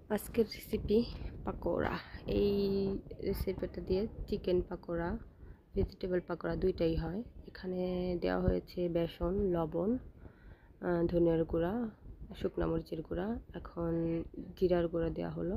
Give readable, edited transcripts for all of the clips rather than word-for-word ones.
আজকের রেসিপি পাকোড়া। এই রেসিপিটা দিয়ে চিকেন পাকোড়া, ভেজিটেবল পাকোড়া দুইটাই হয়। এখানে দেওয়া হয়েছে বেসন, লবণ, ধনিয়ার গুঁড়া, শুকনো মরিচের গুঁড়া, এখন জিরার গুঁড়া দেওয়া হলো।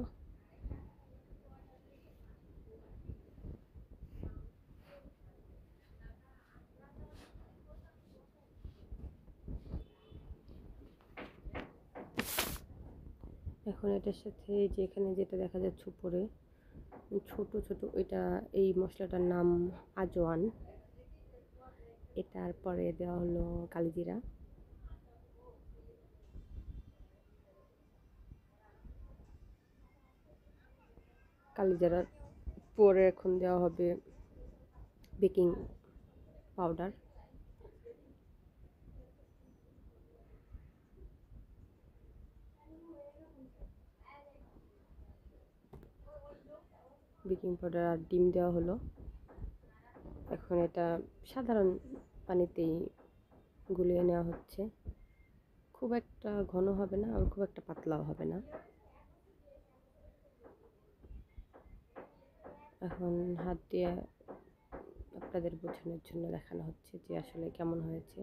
এখন এটার সাথে যে এখানে যেটা দেখা যাচ্ছে উপরে ছোট ছোট, এই মশলাটার নাম আজওয়ান। এটার পরে দেওয়া হলো কালিজিরা, কালিজিরার পরে এখন দেওয়া হবে বেকিং পাউডার, আর ডিম দেওয়া হলো। এখন এটা সাধারণ পানিতেই গুলিয়ে নেওয়া হচ্ছে। খুব একটা ঘন হবে না, আর খুব একটা পাতলাও হবে না। এখন হাত দিয়ে আপনাদের বোঝানোর জন্য দেখানো হচ্ছে যে আসলে কেমন হয়েছে।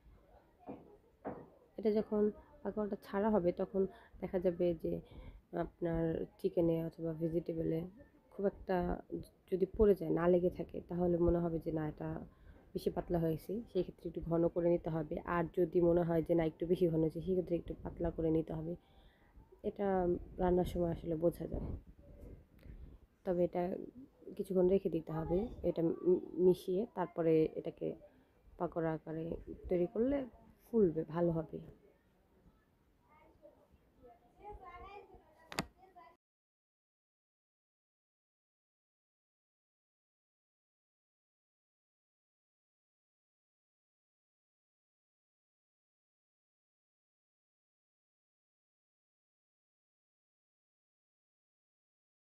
এটা যখন পাকোড়াটা ছাড়া হবে তখন দেখা যাবে যে আপনার চিকেনে অথবা ভেজিটেবলে খুব একটা যদি পড়ে যায়, না লেগে থাকে, তাহলে মনে হবে যে না, এটা বেশি পাতলা হয়েছে, সেই ক্ষেত্রে একটু ঘন করে নিতে হবে। আর যদি মনে হয় যে না, একটু বেশি ঘন হয়েছে, সেক্ষেত্রে একটু পাতলা করে নিতে হবে। এটা রান্নার সময় আসলে বোঝা যায়। তবে এটা কিছুক্ষণ রেখে দিতে হবে, এটা মিশিয়ে তারপরে এটাকে পাকোড়া আকারে তৈরি করলে ফুলবে, ভালো হবে।